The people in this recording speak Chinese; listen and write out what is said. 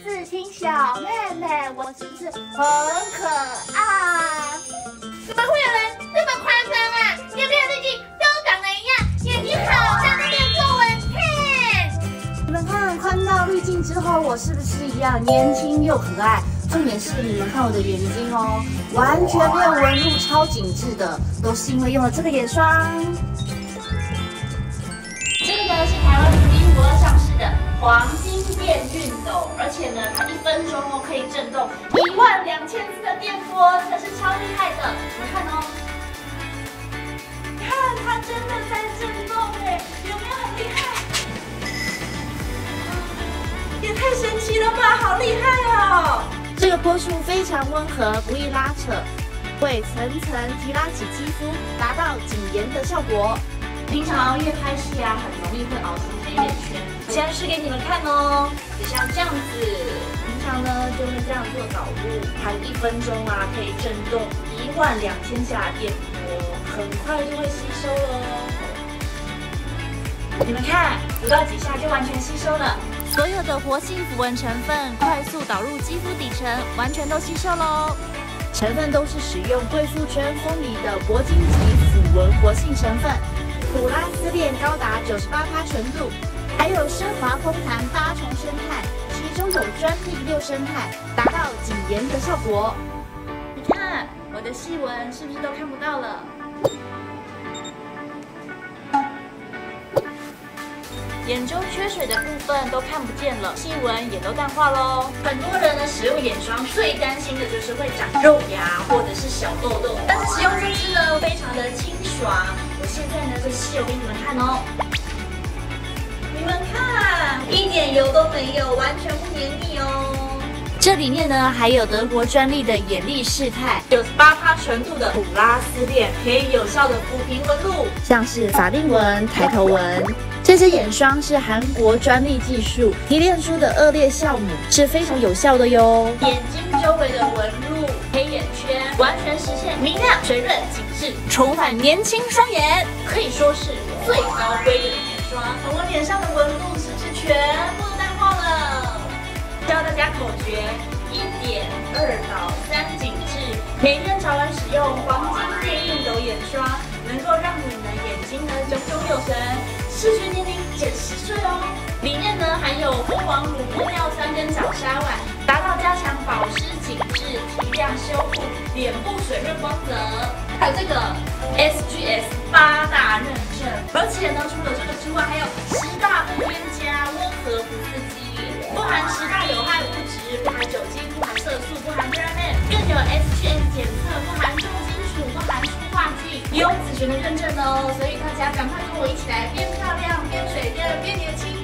自亲小妹妹，我是不是很可爱？ 怎么会有人这么夸张啊？有没有最近都长得一样，眼睛好大的练作文看？ 你们看，宽到滤镜之后，我是不是一样年轻又可爱？重点是你们看我的眼睛哦，完全没有纹路，超紧致的，都是因为用了这个眼霜。 这个呢是台湾独一无二上市的黄金电熨斗，而且呢它1分钟哦可以震动12000次的电波，真的是超厉害的。你看哦，看它真的在震动哎，有没有很厉害？也太神奇了吧，好厉害哦！ 这个波数非常温和，不易拉扯，会层层提拉起肌肤，达到紧严的效果。 平常熬夜拍戏啊，很容易会熬出黑眼圈。现在试给你们看哦，就像这样子。平常呢就会这样做导入，它1分钟啊可以震动12000下的电波，很快就会吸收了哦。你们看，不到几下就完全吸收了。 所有的活性符文成分快速导入肌肤底层，完全都吸收喽。 成分都是使用贵妇圈风靡的铂金级符文活性成分，普拉斯链高达98%纯度，还有奢华丰弹8重生态，其中有专利6生态，达到紧严的效果。 你看我的细纹是不是都看不到了？眼周缺水的部分都看不见了，细纹也都淡化喽。很多人呢使用眼霜最担心的就是会长肉芽或者是小痘痘，但是使用这支呢非常的清爽。我现在呢就试用给你们看哦。你们看，一点油都没有，完全不黏腻哦。 这里面呢还有德国专利的眼力适态 ，98%纯度的普拉斯链，可以有效的抚平纹路， 像是法令纹、抬头纹。这支眼霜是韩国专利技术提炼出的2裂酵母，是非常有效的哟。 眼睛周围的纹路、黑眼圈完全实现明亮、水润、紧致，重返年轻双眼，可以说是最高规格的眼霜。我脸上的纹路是不是全部都淡化了？教大家口诀：1.2到3紧致。每天早晚使用黄金电熨斗眼霜，能够让你的眼睛呢炯炯有神。视觉年龄减10岁哦，里面呢含有蜂王乳、玻尿酸跟早纱烷，达到加强保湿、紧致、提亮、修复脸部水润光泽。还有这个 SGS 8大认证，而且呢除了这个之外，还有10大不添加，温和不刺激，不含10大有害物质，不含酒精，不含色素，不含 paraben， 更有 SGS 检测，不含重金属，不含塑化剂，有子璇的认证哦。所以大家赶快跟我一起来变漂亮、变水润、变年轻。